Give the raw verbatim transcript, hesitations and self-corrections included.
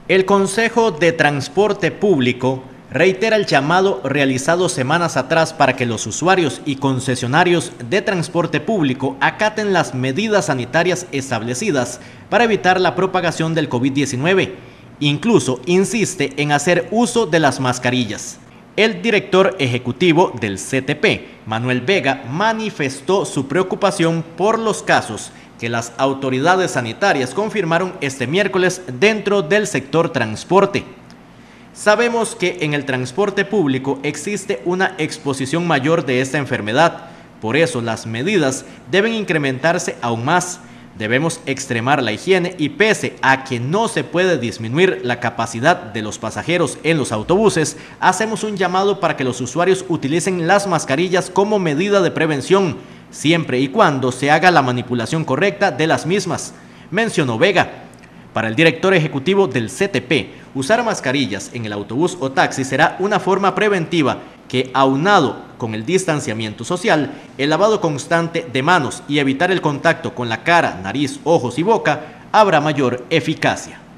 El Consejo de Transporte Público reitera el llamado realizado semanas atrás para que los usuarios y concesionarios de transporte público acaten las medidas sanitarias establecidas para evitar la propagación del COVID diecinueve. Incluso insiste en hacer uso de las mascarillas. El director ejecutivo del C T P, Manuel Vega, manifestó su preocupación por los casos que las autoridades sanitarias confirmaron este miércoles dentro del sector transporte. Sabemos que en el transporte público existe una exposición mayor de esta enfermedad, por eso las medidas deben incrementarse aún más. Debemos extremar la higiene y pese a que no se puede disminuir la capacidad de los pasajeros en los autobuses, hacemos un llamado para que los usuarios utilicen las mascarillas como medida de prevención, siempre y cuando se haga la manipulación correcta de las mismas, mencionó Vega. Para el director ejecutivo del C T P, usar mascarillas en el autobús o taxi será una forma preventiva que, aunado con el distanciamiento social, el lavado constante de manos y evitar el contacto con la cara, nariz, ojos y boca, habrá mayor eficacia.